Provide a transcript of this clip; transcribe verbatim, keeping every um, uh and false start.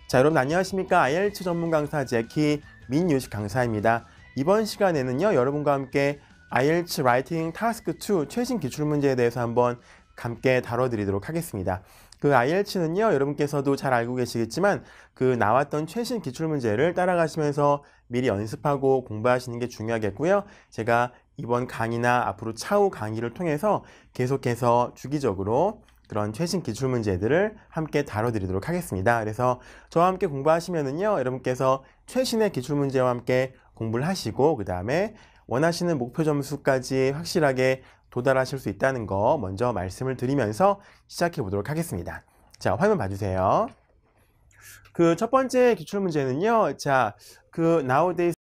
자, 여러분 안녕하십니까? 아이엘츠 전문 강사 제키 민유식 강사입니다. 이번 시간에는요, 여러분과 함께 아이엘츠 라이팅 타스크 투 최신 기출문제에 대해서 한번 함께 다뤄드리도록 하겠습니다. 그 아이엘츠는요, 여러분께서도 잘 알고 계시겠지만 그 나왔던 최신 기출문제를 따라가시면서 미리 연습하고 공부하시는 게 중요하겠고요. 제가 이번 강의나 앞으로 차후 강의를 통해서 계속해서 주기적으로 그런 최신 기출문제들을 함께 다뤄드리도록 하겠습니다. 그래서 저와 함께 공부하시면은요, 여러분께서 최신의 기출문제와 함께 공부를 하시고 그 다음에 원하시는 목표 점수까지 확실하게 도달하실 수 있다는 거 먼저 말씀을 드리면서 시작해 보도록 하겠습니다. 자, 화면 봐주세요. 그 첫 번째 기출문제는요, 자, 그 nowadays